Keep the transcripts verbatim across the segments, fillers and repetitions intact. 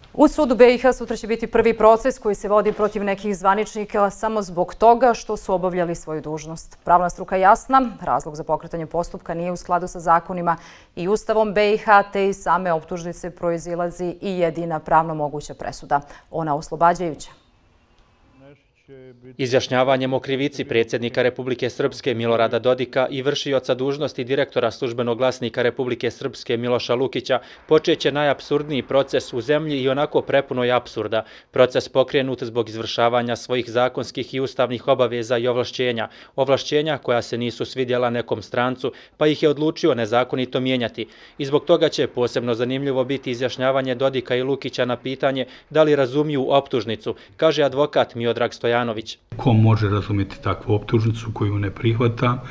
U sudu B i H sutra će biti prvi proces koji se vodi protiv nekih zvaničnika samo zbog toga što su obavljali svoju dužnost. Pravna struka je jasna, razlog za pokretanje postupka nije u skladu sa zakonima i Ustavom B i H, te iz same optužnice proizilazi i jedina pravno moguća presuda, ona oslobađajuća. Izjašnjavanjem o krivici predsjednika Republike Srpske Milorada Dodika i vršioca dužnosti direktora službenog glasnika Republike Srpske Miloša Lukića počeće najapsurdniji proces u zemlji i onako prepunoj apsurda. Proces pokrenut zbog izvršavanja svojih zakonskih i ustavnih obaveza i ovlašćenja. Ovlašćenja koja se nisu svidjela nekom strancu, pa ih je odlučio nezakonito mijenjati. I zbog toga će posebno zanimljivo biti izjašnjavanje Dodika i Lukića na pitanje da li razumiju optužnicu, kaže advokat Miodrag Stojanović. Ko može razumjeti takvu optužnicu koju ne prihvata?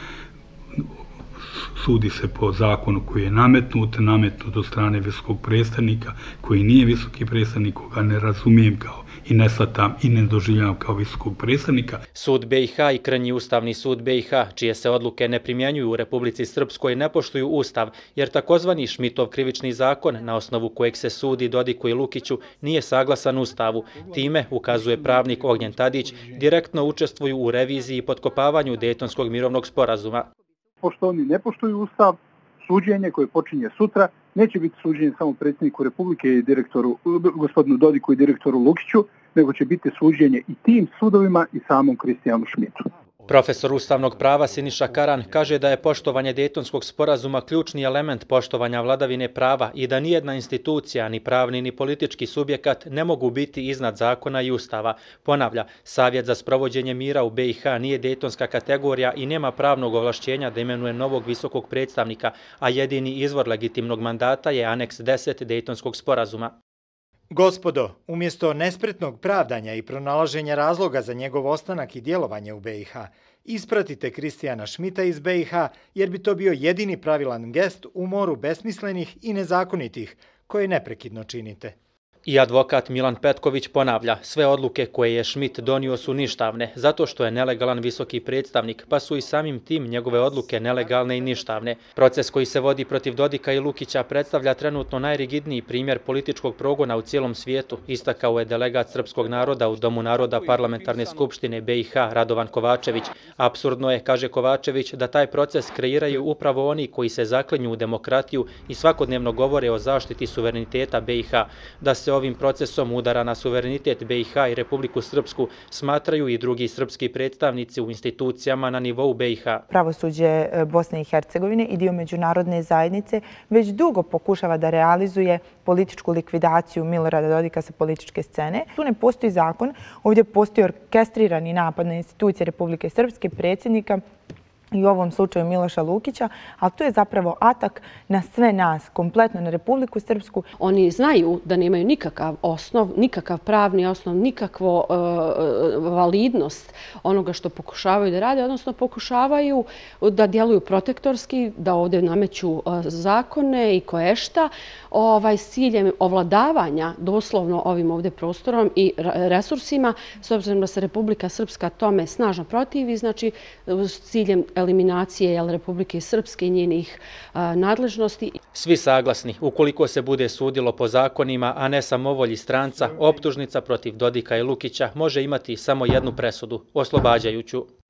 Sudi se po zakonu koji je nametnut, nametnut od strane visokog predstavnika, koji nije visoki predstavnik, koga ne razumijem kao i ne shvatam i ne doživljavam kao visokog predstavnika. Sud B i H i krnji Ustavni sud B i H, čije se odluke ne primjenjuju u Republici Srpskoj, ne poštuju Ustav, jer takozvani Šmitov krivični zakon, na osnovu kojeg se sudi Dodiku i Lukiću, nije saglasan Ustavu. Time, ukazuje pravnik Ognjen Tadić, direktno učestvuju u reviziji i potkopavanju Dejtonskog mirovnog sporazuma. Pošto oni ne poštuju Ustav, suđenje koje počinje sutra neće biti suđenje samo predsjedniku Republike i direktoru, gospodinu Dodiku i direktoru Lukiću, nego će biti suđenje i tim sudovima i samom Kristijanu Šmitu. Profesor ustavnog prava Siniša Karan kaže da je poštovanje Dejtonskog sporazuma ključni element poštovanja vladavine prava i da nijedna institucija, ni pravni ni politički subjekat ne mogu biti iznad zakona i Ustava. Ponavlja, Savjet za sprovođenje mira u B i H nije dejtonska kategorija i nema pravnog ovlašćenja da imenuje novog visokog predstavnika, a jedini izvor legitimnog mandata je aneks deset Dejtonskog sporazuma. Gospodo, umjesto nespretnog pravdanja i pronalaženja razloga za njegov ostanak i djelovanje u B i H, ispratite Kristijana Šmita iz B i H jer bi to bio jedini pravilan gest u moru besmislenih i nezakonitih koje neprekidno činite. I advokat Milan Petković ponavlja, sve odluke koje je Šmit donio su ništavne, zato što je nelegalan visoki predstavnik, pa su i samim tim njegove odluke nelegalne i ništavne. Proces koji se vodi protiv Dodika i Lukića predstavlja trenutno najrigidniji primjer političkog progona u cijelom svijetu, istakao je delegat srpskog naroda u Domu naroda Parlamentarne skupštine B i H Radovan Kovačević. Apsurdno je, kaže Kovačević, da taj proces kreiraju upravo oni koji se zaklinju u demokratiju i svakodnevno govore o zaštiti suvereniteta B i H, da se ovim procesom udara na suverenitet B i H i Republiku Srpsku smatraju i drugi srpski predstavnici u institucijama na nivou B i H. Pravosuđe Bosne i Hercegovine i dio međunarodne zajednice već dugo pokušava da realizuje političku likvidaciju Milorada Dodika sa političke scene. Tu ne postoji zakon, ovdje postoji orkestrirani napad na institucije Republike Srpske, predsjednika i u ovom slučaju Miloša Lukića, ali to je zapravo atak na sve nas, kompletno na Republiku Srpsku. Oni znaju da nemaju nikakav osnov, nikakav pravni osnov, nikakvu validnost onoga što pokušavaju da rade, odnosno pokušavaju da djeluju protektorski, da ovdje nameću zakone i koješta s ciljem ovladavanja doslovno ovim ovdje prostorom i resursima, s obzirom da se Republika Srpska tome snažno protivi, znači s ciljem eliminacije Republike Srpske i njenih nadležnosti. Svi saglasni, ukoliko se bude sudilo po zakonima, a ne samovolji stranca, optužnica protiv Dodika i Lukića može imati samo jednu presudu, oslobađajuću.